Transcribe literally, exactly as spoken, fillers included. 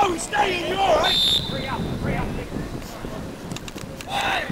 Stay in, you alright? Free up, free up. Hey!